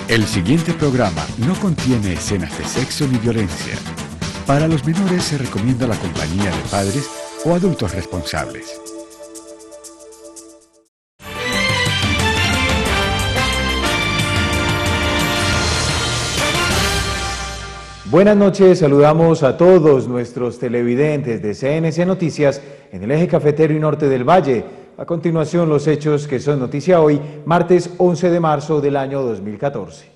El siguiente programa no contiene escenas de sexo ni violencia. Para los menores se recomienda la compañía de padres o adultos responsables. Buenas noches, saludamos a todos nuestros televidentes de CNC Noticias en el eje cafetero y norte del Valle. A continuación, los hechos que son noticia hoy, martes 11 de marzo del año 2014.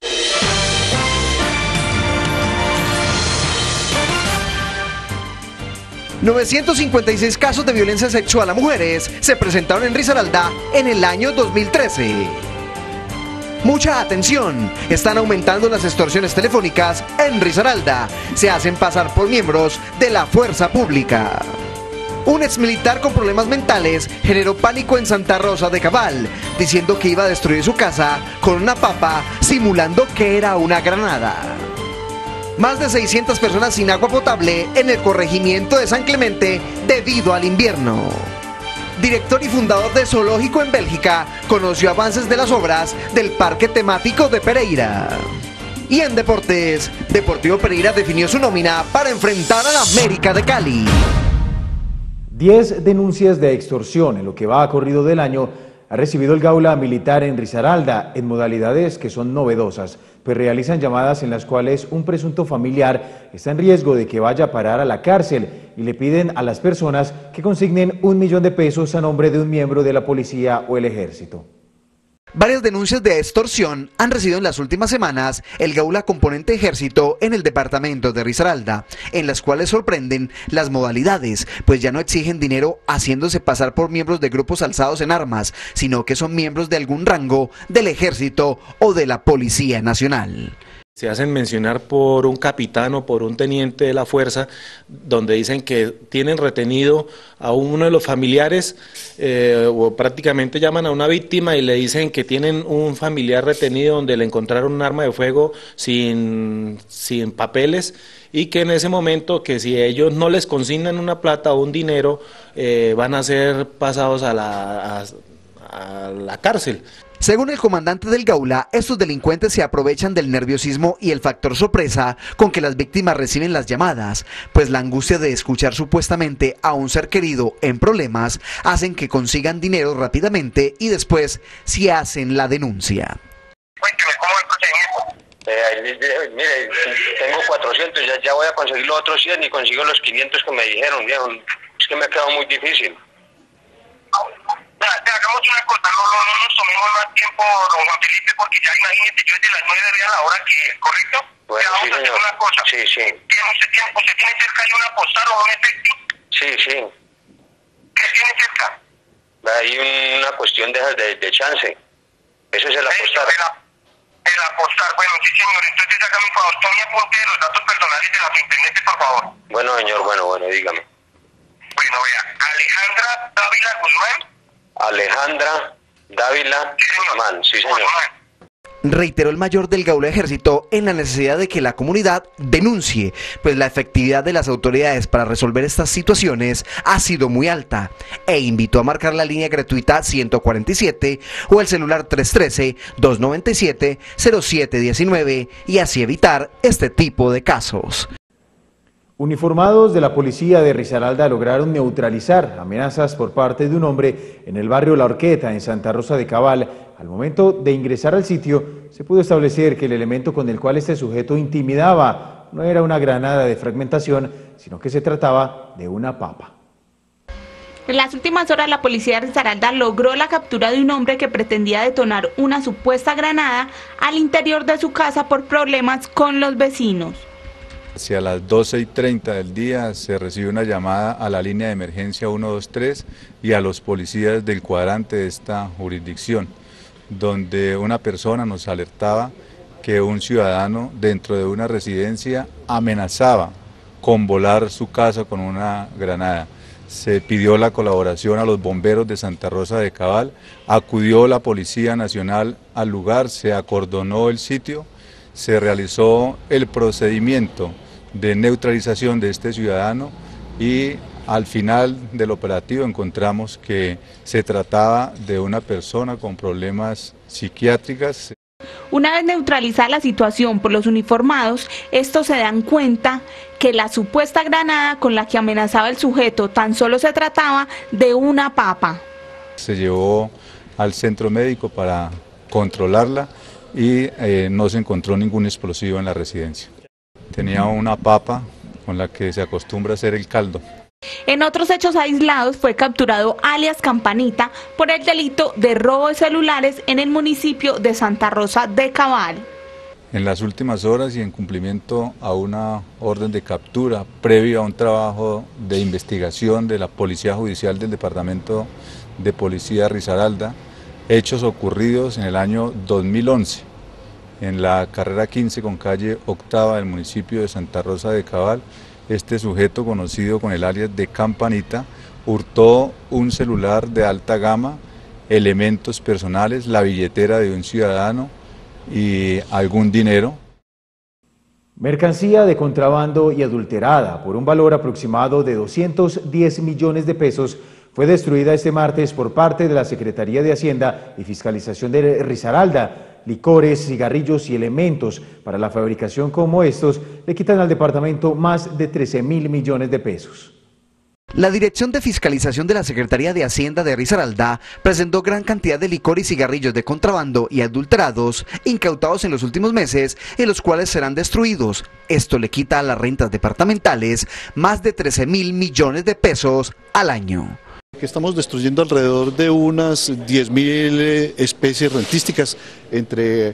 ...956 casos de violencia sexual a mujeres se presentaron en Risaralda en el año 2013. Mucha atención, están aumentando las extorsiones telefónicas en Risaralda. Se hacen pasar por miembros de la fuerza pública. Un exmilitar con problemas mentales generó pánico en Santa Rosa de Cabal, diciendo que iba a destruir su casa con una papa, simulando que era una granada. Más de 600 personas sin agua potable en el corregimiento de San Clemente debido al invierno. Director y fundador de Zoológico en Bélgica, conoció avances de las obras del Parque Temático de Pereira. Y en deportes, Deportivo Pereira definió su nómina para enfrentar a la América de Cali. 10 denuncias de extorsión en lo que va a corrido del año ha recibido el Gaula Militar en Risaralda en modalidades que son novedosas, pues realizan llamadas en las cuales un presunto familiar está en riesgo de que vaya a parar a la cárcel y le piden a las personas que consignen 1 millón de pesos a nombre de un miembro de la policía o el ejército. Varias denuncias de extorsión han recibido en las últimas semanas el Gaula Componente Ejército en el departamento de Risaralda, en las cuales sorprenden las modalidades, pues ya no exigen dinero haciéndose pasar por miembros de grupos alzados en armas, sino que son miembros de algún rango del Ejército o de la Policía Nacional. Se hacen mencionar por un capitán o por un teniente de la fuerza, donde dicen que tienen retenido a uno de los familiares o prácticamente llaman a una víctima y le dicen que tienen un familiar retenido donde le encontraron un arma de fuego sin papeles y que en ese momento que si ellos no les consignan una plata o un dinero van a ser pasados a la cárcel. Según el comandante del Gaula, estos delincuentes se aprovechan del nerviosismo y el factor sorpresa con que las víctimas reciben las llamadas, pues la angustia de escuchar supuestamente a un ser querido en problemas hacen que consigan dinero rápidamente y después se hacen la denuncia. Cuénteme, ¿cómo es el procedimiento? Mire, tengo 400, ya voy a conseguir los otros 100 y consigo los 500 que me dijeron, viejo. Es que me ha quedado muy difícil. Hagamos una cosa, no nos tomemos más tiempo, don Juan Felipe, porque ya imagínate, yo desde las 9 de la hora que, ¿correcto? Bueno, vamos a hacer una cosa. Sí. ¿Usted tiene cerca ahí una postal o un efecto? Sí. ¿Qué tiene cerca? Hay una cuestión de chance. Eso es el apostar. El apostar, bueno, sí señor, entonces hágame un favor, tome apunte de los datos personales de la intendente, por favor. Bueno, señor, bueno, dígame. Bueno, vea, Alejandra Dávila Guzmán. Alejandra Dávila Guzmán, sí señor. Reiteró el mayor del Gaula Ejército en la necesidad de que la comunidad denuncie, pues la efectividad de las autoridades para resolver estas situaciones ha sido muy alta, e invitó a marcar la línea gratuita 147 o el celular 313-297-0719 y así evitar este tipo de casos. Uniformados de la policía de Risaralda lograron neutralizar amenazas por parte de un hombre en el barrio La Horqueta, en Santa Rosa de Cabal. Al momento de ingresar al sitio, se pudo establecer que el elemento con el cual este sujeto intimidaba no era una granada de fragmentación, sino que se trataba de una papa. En las últimas horas, la policía de Risaralda logró la captura de un hombre que pretendía detonar una supuesta granada al interior de su casa por problemas con los vecinos. Hacia las 12:30 del día se recibe una llamada a la línea de emergencia 123 y a los policías del cuadrante de esta jurisdicción, donde una persona nos alertaba que un ciudadano dentro de una residencia amenazaba con volar su casa con una granada. Se pidió la colaboración a los bomberos de Santa Rosa de Cabal, acudió la Policía Nacional al lugar, se acordonó el sitio, se realizó el procedimiento de neutralización de este ciudadano y al final del operativo encontramos que se trataba de una persona con problemas psiquiátricos. Una vez neutralizada la situación por los uniformados, estos se dan cuenta que la supuesta granada con la que amenazaba el sujeto tan solo se trataba de una papa. Se llevó al centro médico para controlarla y no se encontró ningún explosivo en la residencia. Tenía una papa con la que se acostumbra a hacer el caldo. En otros hechos aislados fue capturado alias Campanita por el delito de robo de celulares en el municipio de Santa Rosa de Cabal. En las últimas horas y en cumplimiento a una orden de captura previo a un trabajo de investigación de la Policía Judicial del Departamento de Policía Risaralda, hechos ocurridos en el año 2011 en la carrera 15 con calle octava del municipio de Santa Rosa de Cabal. Este sujeto, conocido con el alias de Campanita, hurtó un celular de alta gama, elementos personales, la billetera de un ciudadano y algún dinero. Mercancía de contrabando y adulterada por un valor aproximado de 210 millones de pesos fue destruida este martes por parte de la Secretaría de Hacienda y Fiscalización de Risaralda. Licores, cigarrillos y elementos para la fabricación como estos le quitan al departamento más de 13.000 millones de pesos. La Dirección de Fiscalización de la Secretaría de Hacienda de Risaralda presentó gran cantidad de licor y cigarrillos de contrabando y adulterados incautados en los últimos meses, en los cuales serán destruidos. Esto le quita a las rentas departamentales más de 13.000 millones de pesos al año. Que estamos destruyendo alrededor de unas 10.000 especies rentísticas entre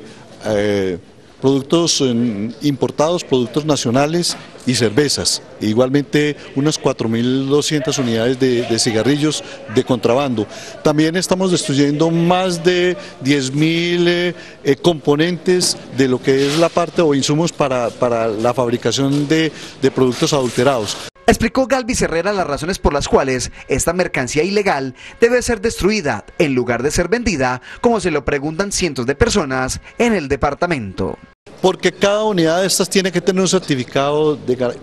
productos importados, productos nacionales y cervezas. Igualmente unas 4.200 unidades de cigarrillos de contrabando. También estamos destruyendo más de 10.000 componentes de lo que es la parte o insumos para la fabricación de productos adulterados. Explicó Galvis Herrera las razones por las cuales esta mercancía ilegal debe ser destruida en lugar de ser vendida, como se lo preguntan cientos de personas en el departamento. Porque cada unidad de estas tiene que tener un certificado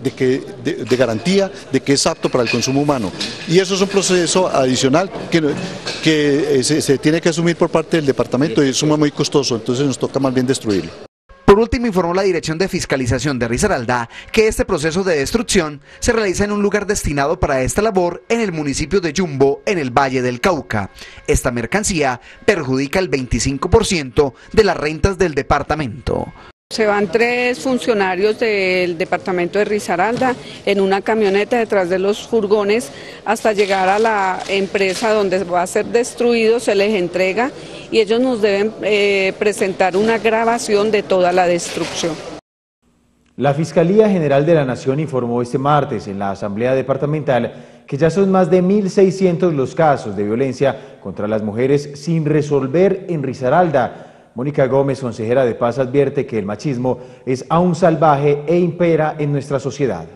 de garantía de que es apto para el consumo humano. Y eso es un proceso adicional que se tiene que asumir por parte del departamento y es muy costoso, entonces nos toca más bien destruirlo. Por último, informó la Dirección de Fiscalización de Risaralda que este proceso de destrucción se realiza en un lugar destinado para esta labor en el municipio de Yumbo, en el Valle del Cauca. Esta mercancía perjudica el 25% de las rentas del departamento. Se van 3 funcionarios del departamento de Risaralda en una camioneta detrás de los furgones hasta llegar a la empresa donde va a ser destruido, se les entrega y ellos nos deben presentar una grabación de toda la destrucción. La Fiscalía General de la Nación informó este martes en la Asamblea Departamental que ya son más de 1.600 los casos de violencia contra las mujeres sin resolver en Risaralda. Mónica Gómez, consejera de Paz, advierte que el machismo es aún salvaje e impera en nuestra sociedad.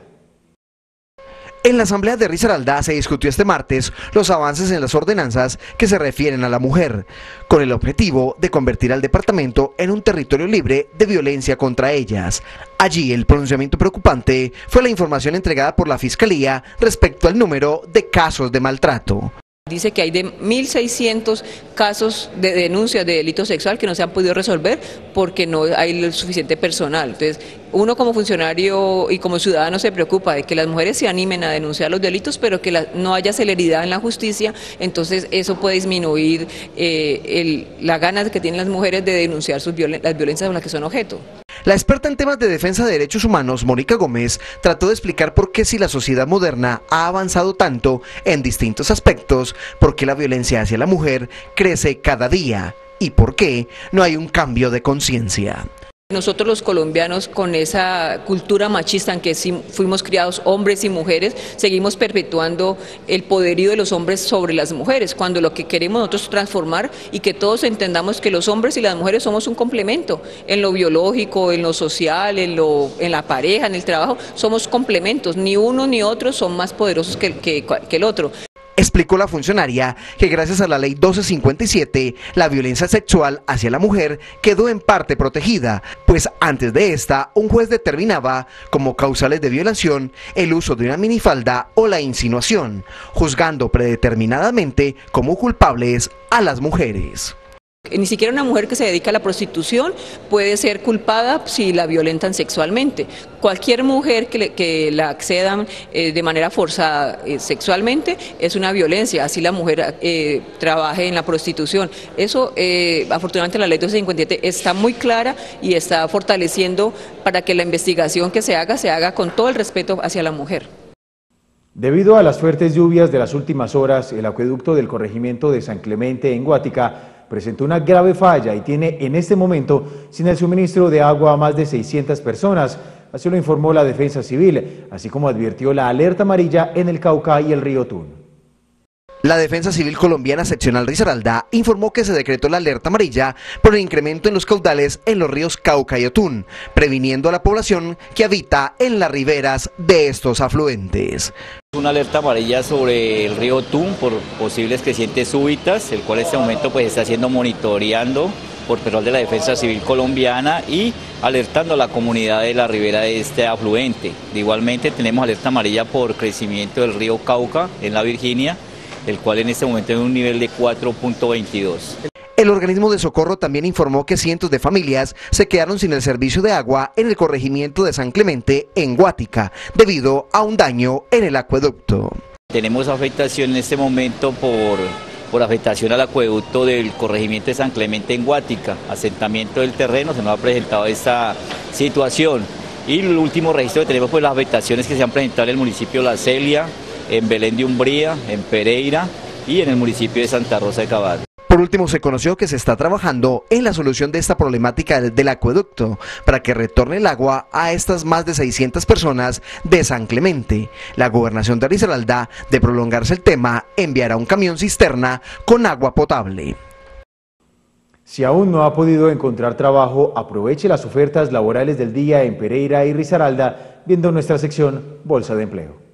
En la Asamblea de Risaralda se discutió este martes los avances en las ordenanzas que se refieren a la mujer, con el objetivo de convertir al departamento en un territorio libre de violencia contra ellas. Allí el pronunciamiento preocupante fue la información entregada por la Fiscalía respecto al número de casos de maltrato. Dice que hay de 1.600 casos de denuncias de delito sexual que no se han podido resolver porque no hay el suficiente personal. Entonces, uno como funcionario y como ciudadano se preocupa de que las mujeres se animen a denunciar los delitos, pero que no haya celeridad en la justicia, entonces eso puede disminuir las ganas que tienen las mujeres de denunciar las violencias con las que son objeto. La experta en temas de defensa de derechos humanos, Mónica Gómez, trató de explicar por qué si la sociedad moderna ha avanzado tanto en distintos aspectos, por qué la violencia hacia la mujer crece cada día y por qué no hay un cambio de conciencia. Nosotros los colombianos, con esa cultura machista en que fuimos criados hombres y mujeres, seguimos perpetuando el poderío de los hombres sobre las mujeres, cuando lo que queremos nosotros es transformar y que todos entendamos que los hombres y las mujeres somos un complemento, en lo biológico, en lo social, en la pareja, en el trabajo, somos complementos, ni uno ni otro son más poderosos que el otro. Explicó la funcionaria que gracias a la ley 1257, la violencia sexual hacia la mujer quedó en parte protegida, pues antes de esta, un juez determinaba como causales de violación el uso de una minifalda o la insinuación, juzgando predeterminadamente como culpables a las mujeres. Ni siquiera una mujer que se dedica a la prostitución puede ser culpada si la violentan sexualmente. Cualquier mujer que la accedan de manera forzada sexualmente es una violencia, así la mujer trabaje en la prostitución. Eso, afortunadamente, la ley 257 está muy clara y está fortaleciendo para que la investigación que se haga con todo el respeto hacia la mujer. Debido a las fuertes lluvias de las últimas horas, el acueducto del corregimiento de San Clemente en Guática presentó una grave falla y tiene en este momento sin el suministro de agua a más de 600 personas. Así lo informó la Defensa Civil, así como advirtió la alerta amarilla en el Cauca y el río Tun. La Defensa Civil Colombiana Seccional Risaralda informó que se decretó la alerta amarilla por el incremento en los caudales en los ríos Cauca y Otún, previniendo a la población que habita en las riberas de estos afluentes. Una alerta amarilla sobre el río Otún por posibles crecientes súbitas, el cual en este momento pues está siendo monitoreando por personal de la Defensa Civil Colombiana y alertando a la comunidad de la ribera de este afluente. Igualmente tenemos alerta amarilla por crecimiento del río Cauca en la Virginia, el cual en este momento tiene un nivel de 4.22. El organismo de socorro también informó que cientos de familias se quedaron sin el servicio de agua en el corregimiento de San Clemente en Guática, debido a un daño en el acueducto. Tenemos afectación en este momento por afectación al acueducto del corregimiento de San Clemente en Guática, asentamiento del terreno, se nos ha presentado esta situación. Y el último registro que tenemos, pues las afectaciones que se han presentado en el municipio de La Celia, en Belén de Umbría, en Pereira y en el municipio de Santa Rosa de Cabal. Por último, se conoció que se está trabajando en la solución de esta problemática del acueducto para que retorne el agua a estas más de 600 personas de San Clemente. La gobernación de Risaralda, de prolongarse el tema, enviará un camión cisterna con agua potable. Si aún no ha podido encontrar trabajo, aproveche las ofertas laborales del día en Pereira y Risaralda viendo nuestra sección Bolsa de Empleo.